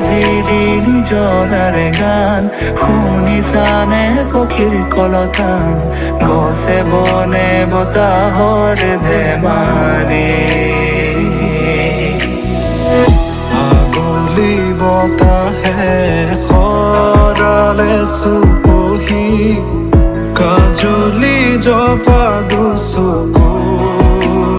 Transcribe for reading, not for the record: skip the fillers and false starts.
জিৰি নিজৰাৰে গান শুনিছানে পক্ষীৰ কলতান গছে বনে বতাহৰ ধেমালি আগলি বতাহে সৰালে চুপহি কাজলি জপা দুচকু